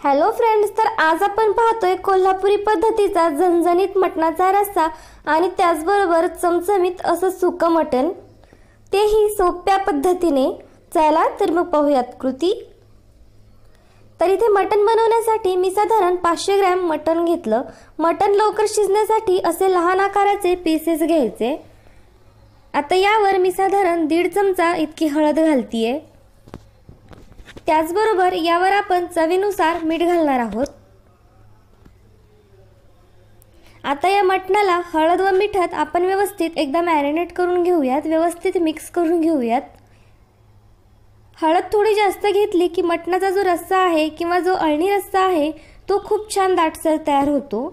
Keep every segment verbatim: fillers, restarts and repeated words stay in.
Hello friends, तर आज आपण पाहतोय कोल्हापुरी पद्धतीचा झणझणीत मटणाचा रस्सा आणि त्याचबरोबर चमचमीत असं सुकं मटण, तेही सोप्या पद्धतीने। चला तर मग पाहूयात कृती। तर इथे मटण बनवण्यासाठी मी साधारण पाचशे ग्रॅम मटण घेतलं। मटण लवकर शिजण्यासाठी असे लहान आकाराचे पीसेस घ्यायचे। आता यावर मी साधारण दीड चमचा इतकी हळद घालतीये। त्याचबरोबर यावर आपण चवीनुसार मीठ घालणार आहोत। आता या मटणाला हळद व मिठात आपण व्यवस्थित एकदा मॅरिनेट करून घेऊयात, व्यवस्थित मिक्स करून घेऊयात। हळद थोडी जास्त घेतली की मटणाचा जो रस्सा आहे किंवा जो अळणी रस्सा आहे तो खूप छान दाटसर तयार होतो।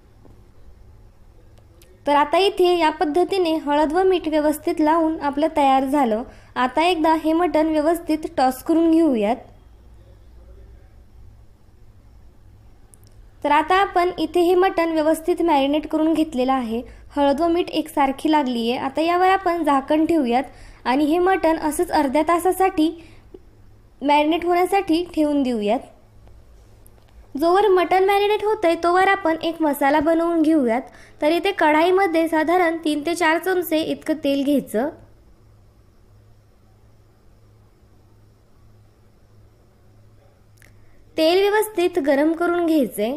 तर आता इथे या पद्धतीने हळद व मीठ व्यवस्थित लावून आपलं तयार झालं। आता एकदा हे मटण व्यवस्थित टॉस करून घेऊयात। तर आता आपण इथे हे मटण व्यवस्थित मॅरिनेट करून घेतलेलं आहे। हळद व मीठ एकसारखी लागली आहे। आता यावर आपण झाकण ठेवूयात आणि हे मटण असंच अर्ध्या तासासाठी मॅरिनेट होण्यासाठी ठेवून देऊयात। जोवर मटण मॅरिनेट होतंय तोवर आपण एक मसाला बनवून घेऊयात। तर इथे कढाईमध्ये साधारण तीन ते चार चमचे इतकं तेल घ्यायचं। तेल व्यवस्थित गरम करून घ्यायचे।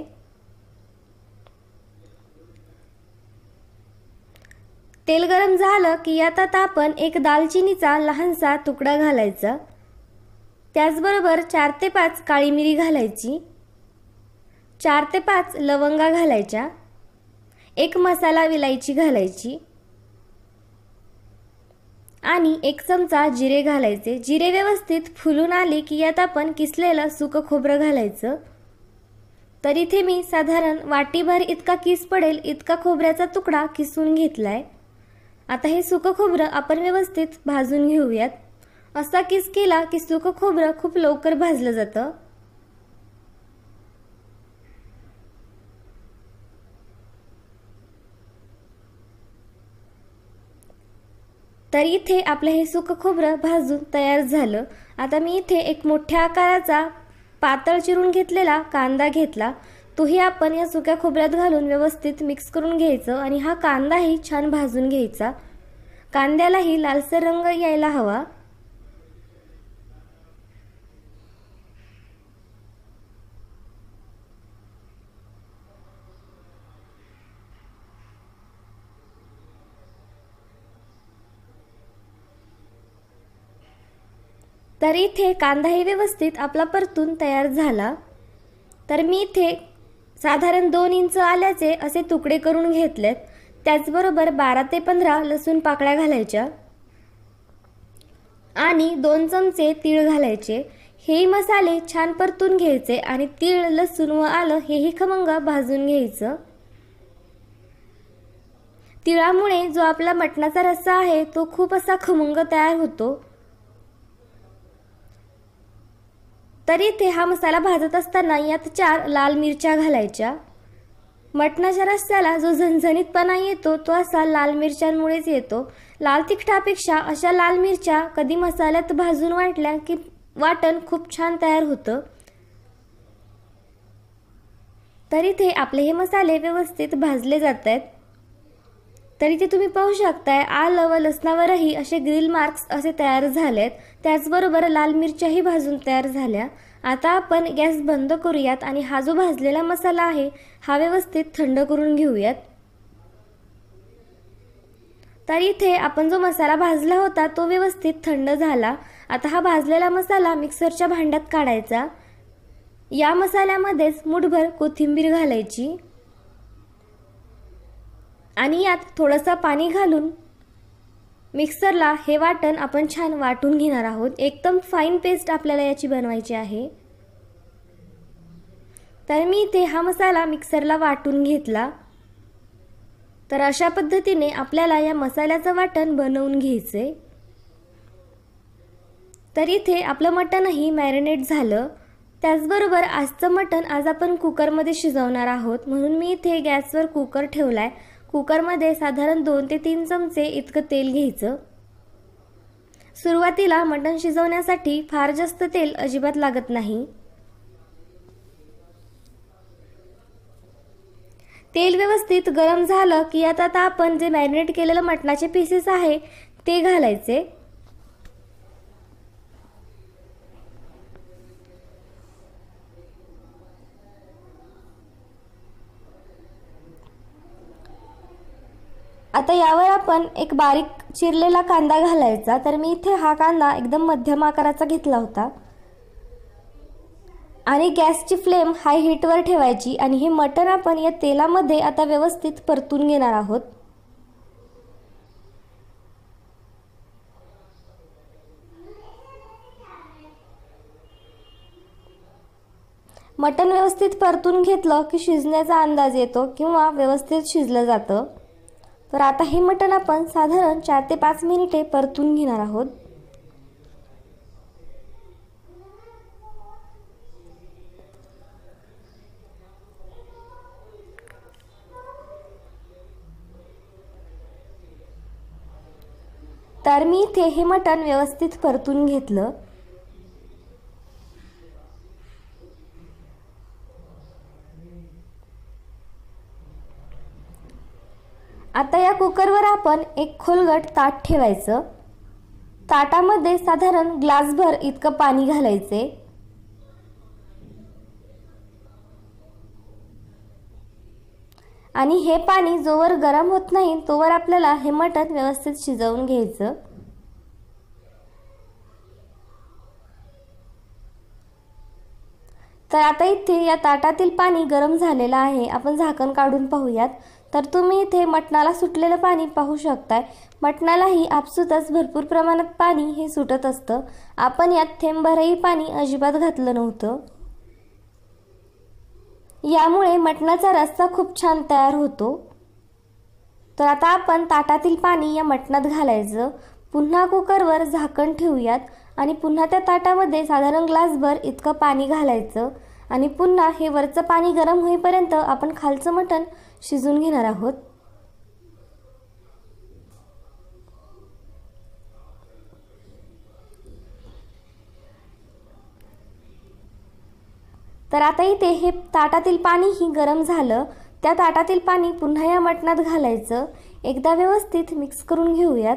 तेल गरम झालं की यात आता आपण एक दालचिनीचा लहानसा तुकडा घालायचा। त्याचबरोबर चार ते पाच काळी मिरी घालायची, चार ते पाच लवंगा घालायच्या, एक मसाला विलायची घालायची आणि एक चमचा जिरे घालायचे। जिरे व्यवस्थित फुलून आले की यात आपण किसलेलं सुकं खोबरं घालायचं। तर इथे मी साधारण वाटीभर इतका किस पडेल इतका खोबऱ्याचा तुकडा किसून घेतलाय। आता हे सुकं खोबरं आपण व्यवस्थित भाजून घेऊयात। असा किस केला की सुकं खोबरं खूप लवकर भाजलं जातं। तर इथे आपलं हे सुकं खोबरं भाजून तयार झालं। आता मी इथे एक मोठ्या आकाराचा पातळ चिरून घेतलेला कांदा घेतला। तोही आपण या सुक्या खोबऱ्यात घालून व्यवस्थित मिक्स करून घ्यायचं आणि हा कांदाही छान भाजून घ्यायचा। कांद्यालाही लालसर रंग यायला हवा। तर इथे कांदाही व्यवस्थित आपला परतून तयार झाला। तर मी इथे साधारण दोन इंच आल्याचे असे तुकडे करून घेतलेत। त्याचबरोबर बारा ते पंधरा लसूण पाकळ्या घालायच्या आणि दोन चमचे तीळ घालायचे। हे मसाले छान परतून घ्यायचे आणि तीळ, लसूण व आलं हेही खमंग भाजून घ्यायचं। तिळामुळे जो आपला मटणाचा रस्सा आहे तो खूप असा खमंग तयार होतो। तर इथे हा मसाला भाजत असताना यात चार लाल मिरच्या घालायच्या। मटणाच्या रस्स्याला जो झणझणीतपणा येतो तो असा लाल मिरच्यांमुळेच येतो। लाल तिखटापेक्षा अशा लाल मिरच्या कधी मसाल्यात भाजून वाटल्या की वाटण खूप छान तयार होतं। तर इथे आपले हे मसाले व्यवस्थित भाजले जात आहेत। तर इथे तुम्ही पाहू शकताय आलं व लसणावरही असे ग्रिल मार्क्स असे तयार झालेत। त्याचबरोबर लाल मिरच्याही भाजून तयार झाल्या। आता आपण गॅस बंद करूयात आणि हा जो भाजलेला मसाला आहे हा व्यवस्थित थंड करून घेऊयात। तर इथे आपण जो मसाला भाजला होता तो व्यवस्थित थंड झाला। आता हा भाजलेला मसाला मिक्सरच्या भांड्यात काढायचा। या मसाल्यामध्येच मुठभर कोथिंबीर घालायची आणि यात थोडंसं पाणी घालून मिक्सरला हे वाटण आपण छान वाटून घेणार आहोत। एकदम फाईन पेस्ट आपल्याला याची बनवायची आहे। तर मी इथे हा मसाला मिक्सरला वाटून घेतला। तर अशा पद्धतीने आपल्याला या मसाल्याचं वाटण बनवून घ्यायचे। तर इथे आपलं मटणही मॅरिनेट झालं। त्याचबरोबर आजचं मटण आज आपण कुकरमध्ये शिजवणार आहोत, म्हणून मी इथे गॅसवर कुकर ठेवलाय। कुकरमध्ये साधारण दोन ते तीन चमचे इतकं तेल घ्यायचं। सुरुवातीला मटण शिजवण्यासाठी फार जास्त तेल अजिबात लागत नाही। तेल व्यवस्थित गरम झालं की यात आता आपण जे मॅरिनेट केलेलं मटणाचे पीसेस आहे ते घालायचे. आता यावर आपण एक बारीक चिरलेला कांदा घालायचा. तर मी इथे हा कांदा एकदम मध्यम आकाराचा घेतला होता. आणि गॅसची फ्लेम हाय हीटवर ठेवायची आणि हे मटण आपण या तेलामध्ये आता व्यवस्थित परतून घेणार आहोत. मटण व्यवस्थित परतून घेतलं की शिजण्याचा अंदाज येतो किंवा व्यवस्थित शिजलं जातं. तर आता हे मटण आपण साधारण चार ते पाच मिनिटे परतून घेणार आहोत. तर मी इथे हे मटण व्यवस्थित परतून घेतलं. आता या कुकरवर आपण एक खोलगट ताट ठेवायचं. ताटामध्ये साधारण ग्लासभर इतकं पाणी घालायचे. आणि हे पाणी जोवर गरम होत नाही तोवर आपल्याला हे मटण व्यवस्थित शिजवून घ्यायचं. तर आता इथे या ताटातील पाणी गरम झालेलं आहे. आपण झाकण काढून पाहूयात. तर तुम्ही इथे मटणाला सुटलेलं पाणी पाहू शकताय. मटणालाही आपसुकच भरपूर प्रमाणात पाणी हे सुटत असतं. आपण यात थेंबभरही पाणी अजिबात घातलं नव्हतं. यामुळे मटणाचा रस्सा खूप छान तयार होतो. तर आता आपण ताटातील पाणी या मटणात घालायचं. पुन्हा कुकरवर झाकण ठेवूयात आणि पुन्हा त्या ताटामध्ये साधारण ग्लासभर इतकं पाणी घालायचं आणि पुन्हा हे वरचं पाणी गरम होईपर्यंत आपण खालचं मटण शिजून घेणार आहोत. तर आता इथे हे ताटातील पाणीही गरम झालं. त्या ताटातील पाणी पुन्हा या मटणात घालायचं. एकदा व्यवस्थित मिक्स करून घेऊयात.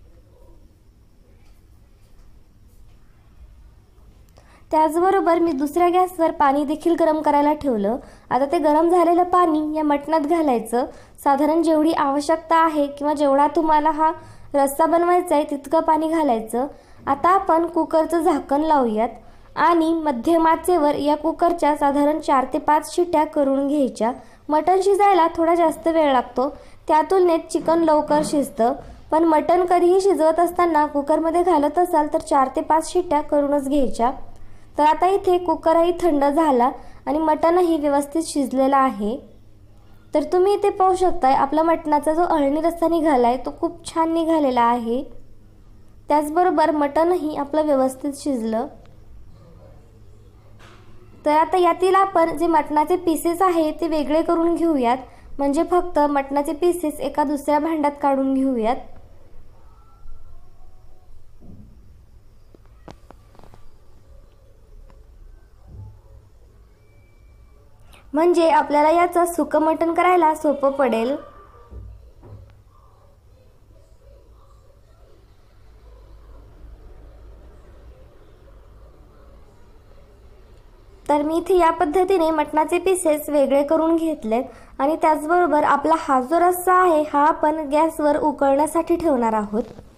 त्याचबरोबर मी दुसऱ्या गॅसवर पाणी देखील गरम करायला ठेवलं. आता ते गरम झालेलं पाणी या मटणात घालायचं. साधारण जेवढी आवश्यकता आहे किंवा जेवढा तुम्हाला हा रस्सा बनवायचा आहे तितकं पाणी घालायचं. आता आपण कुकरचं झाकण लावूयात आणि मध्यम आचेवर या कुकरच्या साधारण चार ते पाच शिट्या करून घ्यायच्या. मटण शिजायला थोडा जास्त वेळ लागतो. त्या तुलनेत चिकन लवकर शिजतं. पण मटण कधीही शिजवत असताना कुकरमध्ये घालत असाल तर चार ते पाच शिट्या करूनच घ्यायच्या. तर आता इथे कुकरही थंड झाला आणि मटणही व्यवस्थित शिजलेला आहे. तर तुम्ही इथे पाहू शकताय आपला मटणाचा जो अळणी रस्सा निघाला आहे तो खूप छान निघालेला आहे. त्याचबरोबर मटणही आपलं व्यवस्थित शिजलं. तर आता यातील आपण जे मटणाचे पीसेस आहे ते वेगळे करून घेऊयात. म्हणजे फक्त मटणाचे पीसेस एका दुसऱ्या भांड्यात काढून घेऊयात. म्हणजे आपल्याला याचं सुकं मटण करायला सोपं पडेल. तर मी इथे या पद्धतीने मटणाचे पीसेस वेगळे करून घेतलेत आणि त्याचबरोबर आपला हा जो रस्सा आहे हा आपण गॅसवर उकळण्यासाठी ठेवणार आहोत.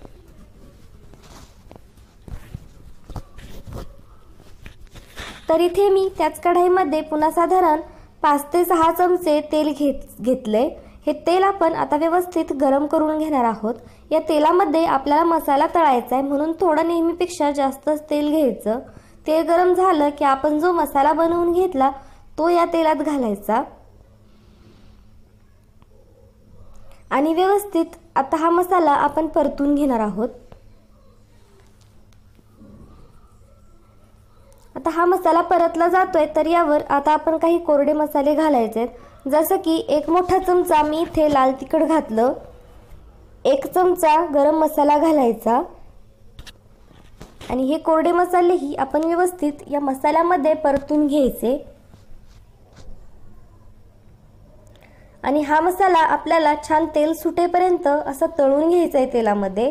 तर इथे मी त्याच कढईमध्ये पुन्हा साधारण पाच ते सहा चमचे तेल घेत घेतले. हे तेल आपण आता व्यवस्थित गरम करून घेणार आहोत. या तेलामध्ये आपल्याला मसाला तळायचा आहे म्हणून थोडं नेहमीपेक्षा जास्तच तेल घ्यायचं. तेल गरम झालं की आपण जो मसाला बनवून घेतला तो या तेलात घालायचा आणि व्यवस्थित आता हा मसाला आपण परतून घेणार आहोत. आता हा मसाला परतला जातोय तर यावर आता आपण काही कोरडे मसाले घालायचे. जसं की एक मोठा चमचा मी इथे लाल तिखट घातलं. एक चमचा गरम मसाला घालायचा आणि हे कोरडे मसालेही आपण व्यवस्थित या मसाल्यामध्ये परतून घ्यायचे. आणि हा मसाला आपल्याला छान तेल सुटेपर्यंत असा तळून घ्यायचा आहे तेलामध्ये।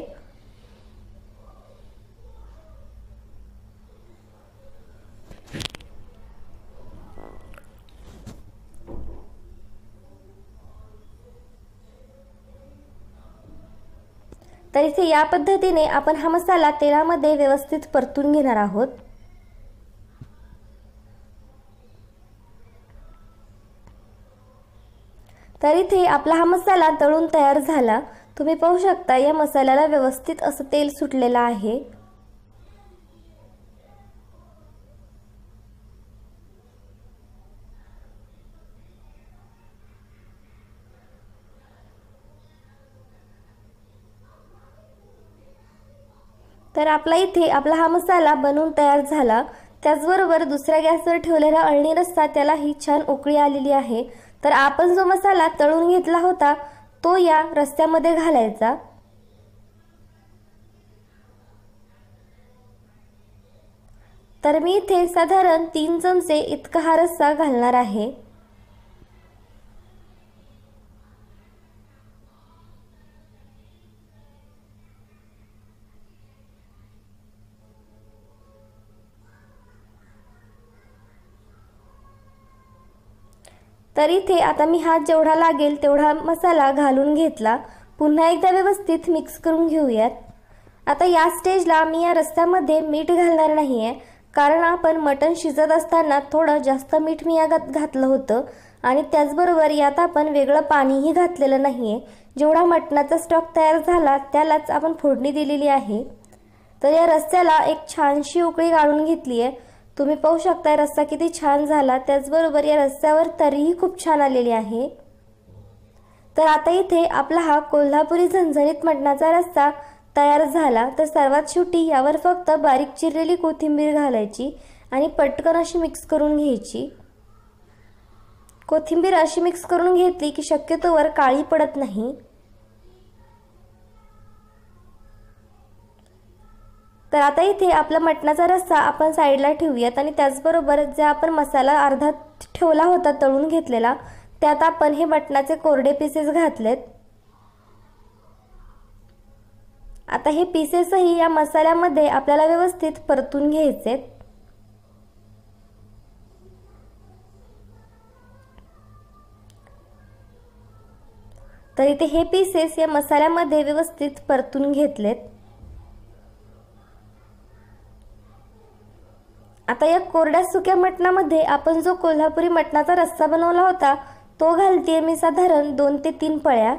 तर इथे या पद्धतीने आपण हा मसाला तेलामध्ये व्यवस्थित परतून घेणार आहोत। तर इथे आपला हा मसाला तळून तयार झाला। तुम्ही पाहू शकता या मसाल्याला व्यवस्थित असं तेल सुटलेलं आहे। तर आपला इथे आपला हा मसाला बनवून तयार झाला। त्याचबरोबर दुसऱ्या गॅसवर ठेवलेला अळणी रस्सा त्याला ही छान उकळी आलेली आहे। तर आपण जो मसाला तळून घेतला होता तो या रस्स्यामध्ये घालायचा। तर मी इथे साधारण तीन चमचे इतका हा रस्सा घालणार आहे। तर इथे आता मी हा जेवढा लागेल तेवढा मसाला घालून घेतला। पुन्हा एकदा व्यवस्थित मिक्स करून घेऊयात। आता या स्टेजला मी या रस्स्यामध्ये मीठ घालणार नाहीये, कारण आपण मटण शिजत असताना थोडं जास्त मीठ मी यात घातलं होतं आणि त्याचबरोबर यात आपण वेगळं पाणीही घातलेलं नाहीये। जेवढा मटणाचा स्टॉक तयार झाला त्यालाच आपण फोडणी दिलेली आहे। तर या रस्स्याला एक छानशी उकळी काढून घेतली आहे। तुम्ही पाहू शकता रस्सा किती छान झाला। त्याचबरोबर या रस्स्यावर तरीही खूप छान आलेली आहे। तर आता इथे आपला हा कोल्हापुरी झणझणीत मटणाचा रस्सा तयार झाला। तर सर्वात शेवटी यावर फक्त बारीक चिरलेली कोथिंबीर घालायची आणि पटकन अशी मिक्स करून घ्यायची। कोथिंबीर अशी मिक्स करून घेतली की शक्यतोवर काळी पडत नाही। तर आता इथे आपला मटणाचा रस्सा आपण साईडला ठेवूयात आणि त्याचबरोबर जे आपण मसाला अर्धा ठेवला होता तळून घेतलेला त्यात आपण हे मटणाचे कोरडे पीसेस घातलेत। आता हे पीसेसही या मसाल्यामध्ये आपल्याला व्यवस्थित परतून घ्यायचे। तर इथे हे पीसेस या मसाल्यामध्ये व्यवस्थित परतून घेतलेत। आता या कोरड्या सुक्या मटणामध्ये आपण जो कोल्हापुरी मटणाचा रस्सा बनवला होता तो घालते मी साधारण दोन ते तीन पळ्या।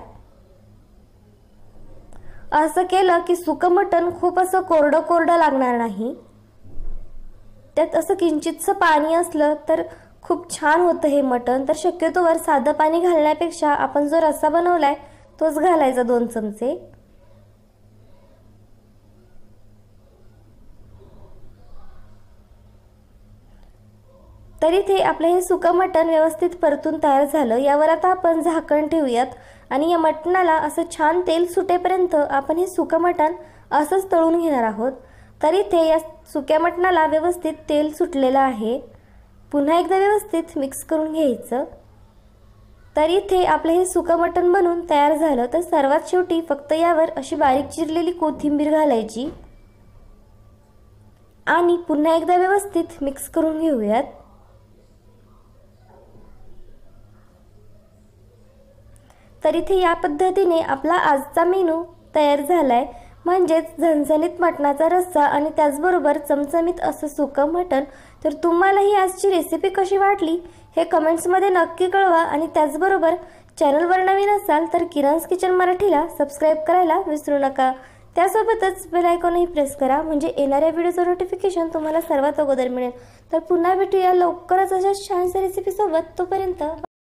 असं केलं की सुकं मटण खूप असं कोरडं कोरडं लागणार नाही। त्यात असं किंचितसं पाणी असलं तर खूप छान होतं हे मटण। तर शक्यतोवर साधं पाणी घालण्यापेक्षा आपण जो रस्सा बनवलाय तोच घालायचा दोन चमचे। तर इथे आपलं हे सुकं मटण व्यवस्थित परतून तयार झालं। यावर आता आपण झाकण ठेवूयात आणि या मटणाला असं छान तेल सुटेपर्यंत आपण हे सुकं मटण असंच तळून घेणार आहोत। तर इथे या सुक्या मटणाला व्यवस्थित तेल सुटलेलं आहे। पुन्हा एकदा व्यवस्थित मिक्स करून घ्यायचं। तर इथे आपलं हे सुकं मटण बनून तयार झालं। तर सर्वात शेवटी फक्त यावर अशी बारीक चिरलेली कोथिंबीर घालायची आणि पुन्हा एकदा व्यवस्थित मिक्स करून घेऊयात। तर इथे या पद्धतीने आपला आजचा मेनू तयार झालाय, म्हणजेच झणझणीत मटणाचा रस्सा आणि त्याचबरोबर चमचमीत असं सुकं मटण। तर तुम्हाला ही आजची रेसिपी कशी वाटली हे कमेंट्समध्ये नक्की कळवा आणि त्याचबरोबर चॅनलवर नवीन असाल तर किरण's किचन मराठीला सबस्क्राइब करायला विसरू नका। त्यासोबतच बेल आयकॉनही प्रेस करा, म्हणजे येणाऱ्या व्हिडिओचं नोटिफिकेशन तुम्हाला सर्वात अगोदर मिळेल। तर पुन्हा भेटूया लवकरच अशा छानशा रेसिपी सोबत। तोपर्यंत